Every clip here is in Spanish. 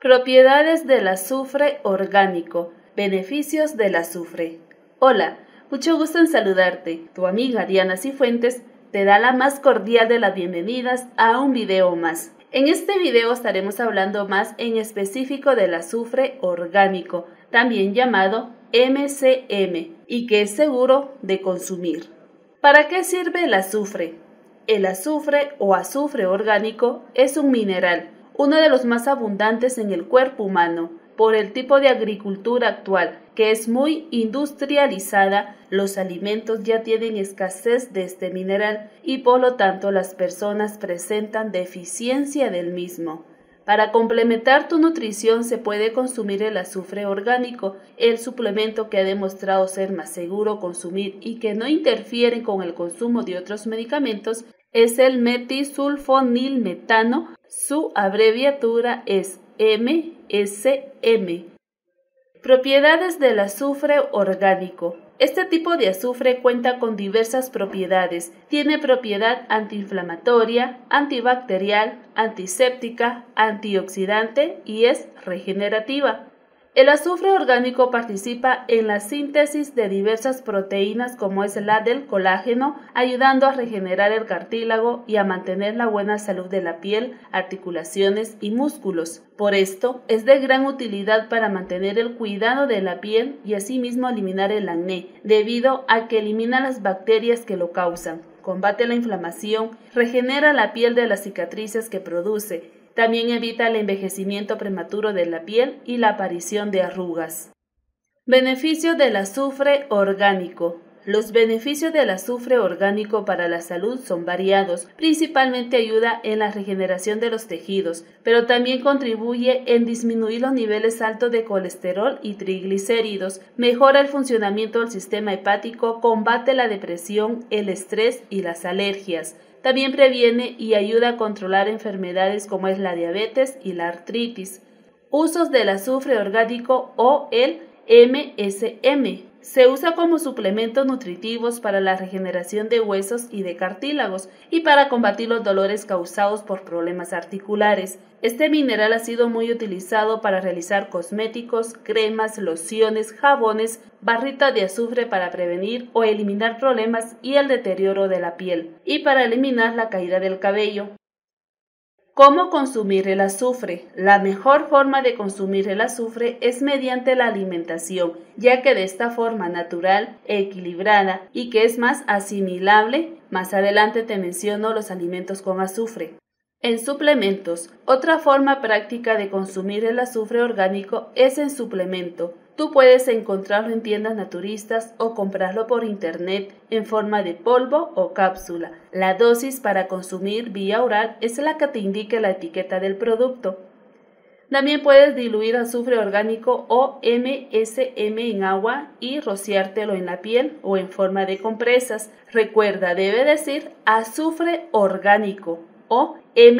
Propiedades del azufre orgánico. Beneficios del azufre. Hola, mucho gusto en saludarte. Tu amiga Diana Cifuentes te da la más cordial de las bienvenidas a un video más. En este video estaremos hablando más en específico del azufre orgánico, también llamado MCM, y que es seguro de consumir. ¿Para qué sirve el azufre? El azufre o azufre orgánico es un mineral, uno de los más abundantes en el cuerpo humano. Por el tipo de agricultura actual, que es muy industrializada, los alimentos ya tienen escasez de este mineral y por lo tanto las personas presentan deficiencia del mismo. Para complementar tu nutrición se puede consumir el azufre orgánico, el suplemento que ha demostrado ser más seguro consumir y que no interfiere con el consumo de otros medicamentos es el metisulfonilmetano, su abreviatura es MSM. Propiedades del azufre orgánico. Este tipo de azufre cuenta con diversas propiedades. Tiene propiedad antiinflamatoria, antibacterial, antiséptica, antioxidante y es regenerativa. El azufre orgánico participa en la síntesis de diversas proteínas como es la del colágeno, ayudando a regenerar el cartílago y a mantener la buena salud de la piel, articulaciones y músculos. Por esto, es de gran utilidad para mantener el cuidado de la piel y asimismo eliminar el acné, debido a que elimina las bacterias que lo causan, combate la inflamación, regenera la piel de las cicatrices que produce. También evita el envejecimiento prematuro de la piel y la aparición de arrugas. Beneficio del azufre orgánico. Los beneficios del azufre orgánico para la salud son variados. Principalmente ayuda en la regeneración de los tejidos, pero también contribuye en disminuir los niveles altos de colesterol y triglicéridos, mejora el funcionamiento del sistema hepático, combate la depresión, el estrés y las alergias. También previene y ayuda a controlar enfermedades como es la diabetes y la artritis. Usos del azufre orgánico o el MSM. Se usa como suplementos nutritivos para la regeneración de huesos y de cartílagos y para combatir los dolores causados por problemas articulares. Este mineral ha sido muy utilizado para realizar cosméticos, cremas, lociones, jabones, barritas de azufre para prevenir o eliminar problemas y el deterioro de la piel y para eliminar la caída del cabello. ¿Cómo consumir el azufre? La mejor forma de consumir el azufre es mediante la alimentación, ya que de esta forma natural, equilibrada y que es más asimilable. Más adelante te menciono los alimentos con azufre. En suplementos, otra forma práctica de consumir el azufre orgánico es en suplemento. Tú puedes encontrarlo en tiendas naturistas o comprarlo por internet en forma de polvo o cápsula. La dosis para consumir vía oral es la que te indique la etiqueta del producto. También puedes diluir azufre orgánico o MSM en agua y rociártelo en la piel o en forma de compresas. Recuerda, debe decir azufre orgánico o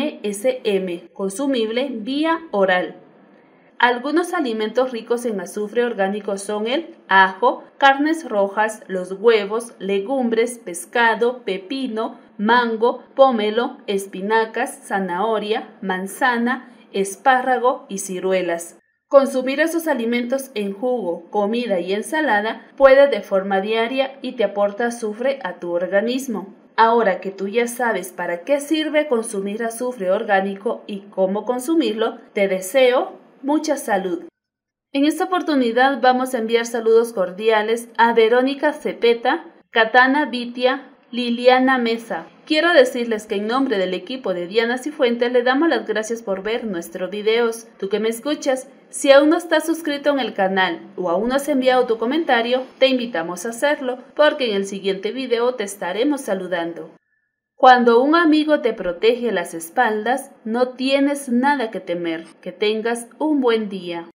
MSM, consumible vía oral. Algunos alimentos ricos en azufre orgánico son el ajo, carnes rojas, los huevos, legumbres, pescado, pepino, mango, pomelo, espinacas, zanahoria, manzana, espárrago y ciruelas. Consumir esos alimentos en jugo, comida y ensalada puede de forma diaria y te aporta azufre a tu organismo. Ahora que tú ya sabes para qué sirve consumir azufre orgánico y cómo consumirlo, te deseo mucha salud. En esta oportunidad vamos a enviar saludos cordiales a Verónica Cepeta, Katana Vitia, Liliana Mesa. Quiero decirles que en nombre del equipo de Diana Cifuentes le damos las gracias por ver nuestros videos. Tú que me escuchas, si aún no estás suscrito en el canal o aún no has enviado tu comentario, te invitamos a hacerlo porque en el siguiente video te estaremos saludando. Cuando un amigo te protege las espaldas, no tienes nada que temer. Que tengas un buen día.